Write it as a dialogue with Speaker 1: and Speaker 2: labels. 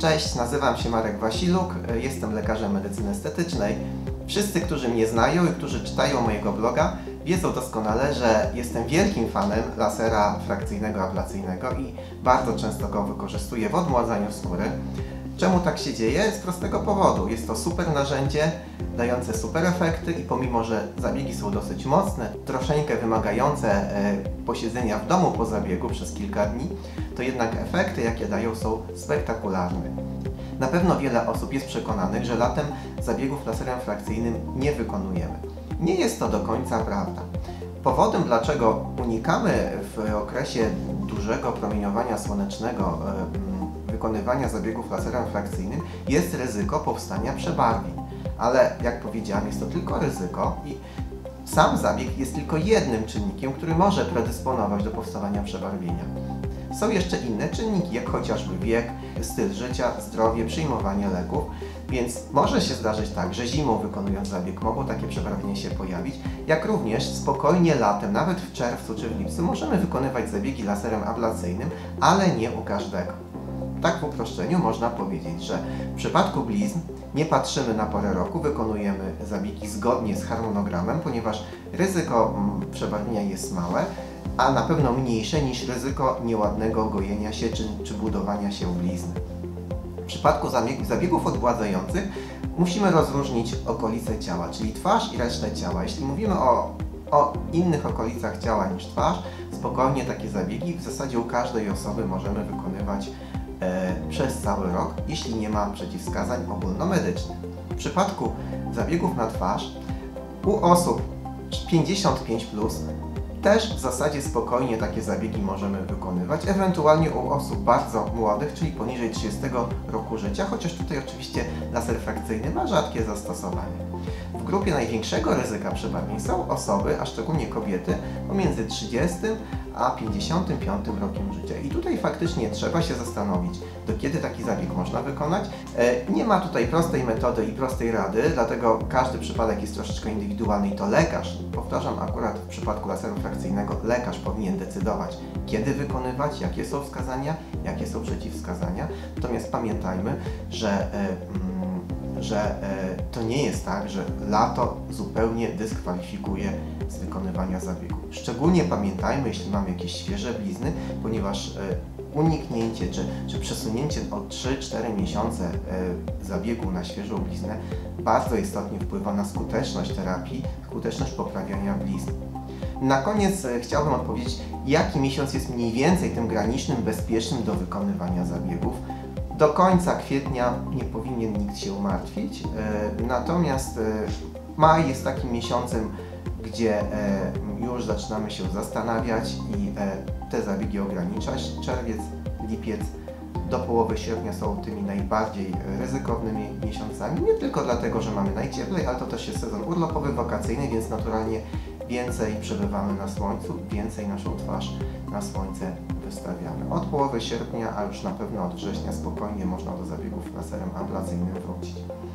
Speaker 1: Cześć, nazywam się Marek Wasiluk, jestem lekarzem medycyny estetycznej. Wszyscy, którzy mnie znają i którzy czytają mojego bloga, wiedzą doskonale, że jestem wielkim fanem lasera frakcyjnego ablacyjnego i bardzo często go wykorzystuję w odmładzaniu skóry. Czemu tak się dzieje? Z prostego powodu. Jest to super narzędzie, dające super efekty i pomimo, że zabiegi są dosyć mocne, troszeczkę wymagające posiedzenia w domu po zabiegu przez kilka dni, to jednak efekty, jakie dają, są spektakularne. Na pewno wiele osób jest przekonanych, że latem zabiegów laserem frakcyjnym nie wykonujemy. Nie jest to do końca prawda. Powodem, dlaczego unikamy w okresie dużego promieniowania słonecznego wykonywania zabiegów laserem frakcyjnym, jest ryzyko powstania przebarwień. Ale jak powiedziałem, jest to tylko ryzyko i sam zabieg jest tylko jednym czynnikiem, który może predysponować do powstawania przebarwienia. Są jeszcze inne czynniki, jak chociażby wiek, styl życia, zdrowie, przyjmowanie leków, więc może się zdarzyć tak, że zimą wykonując zabieg mogą takie przebarwienia się pojawić, jak również spokojnie latem, nawet w czerwcu czy w lipcu możemy wykonywać zabiegi laserem ablacyjnym, ale nie u każdego. Tak w uproszczeniu można powiedzieć, że w przypadku blizn nie patrzymy na porę roku, wykonujemy zabiegi zgodnie z harmonogramem, ponieważ ryzyko przebarwienia jest małe, a na pewno mniejsze niż ryzyko nieładnego gojenia się czy budowania się blizny. W przypadku zabiegów odgładzających musimy rozróżnić okolice ciała, czyli twarz i resztę ciała. Jeśli mówimy o innych okolicach ciała niż twarz, spokojnie takie zabiegi w zasadzie u każdej osoby możemy wykonywać przez cały rok, jeśli nie ma przeciwwskazań ogólnomedycznych. W przypadku zabiegów na twarz u osób 55+, też w zasadzie spokojnie takie zabiegi możemy wykonywać, ewentualnie u osób bardzo młodych, czyli poniżej 30 roku życia, chociaż tutaj oczywiście laser frakcyjny ma rzadkie zastosowanie. W grupie największego ryzyka przebarwień są osoby, a szczególnie kobiety, pomiędzy 30 a 55 rokiem życia. I tutaj faktycznie trzeba się zastanowić, do kiedy taki zabieg można wykonać. Nie ma tutaj prostej metody i prostej rady, dlatego każdy przypadek jest troszeczkę indywidualny i to lekarz, powtarzam, akurat w przypadku laseru frakcyjnego lekarz powinien decydować, kiedy wykonywać, jakie są wskazania, jakie są przeciwwskazania. Natomiast pamiętajmy, że to nie jest tak, że lato zupełnie dyskwalifikuje z wykonywania zabiegu. Szczególnie pamiętajmy, jeśli mamy jakieś świeże blizny, ponieważ uniknięcie czy przesunięcie o 3-4 miesiące zabiegu na świeżą bliznę bardzo istotnie wpływa na skuteczność terapii, skuteczność poprawiania blizn. Na koniec chciałbym odpowiedzieć, jaki miesiąc jest mniej więcej tym granicznym, bezpiecznym do wykonywania zabiegów. Do końca kwietnia nie powinien nikt się martwić, natomiast maj jest takim miesiącem, gdzie już zaczynamy się zastanawiać i te zabiegi ograniczać. Czerwiec, lipiec do połowy sierpnia są tymi najbardziej ryzykownymi miesiącami, nie tylko dlatego, że mamy najcieplej, ale to też jest sezon urlopowy, wakacyjny, więc naturalnie więcej przebywamy na słońcu, więcej naszą twarz na słońce wystawiamy. Od połowy sierpnia, a już na pewno od września spokojnie można do zabiegów laserem ablacyjnym wrócić.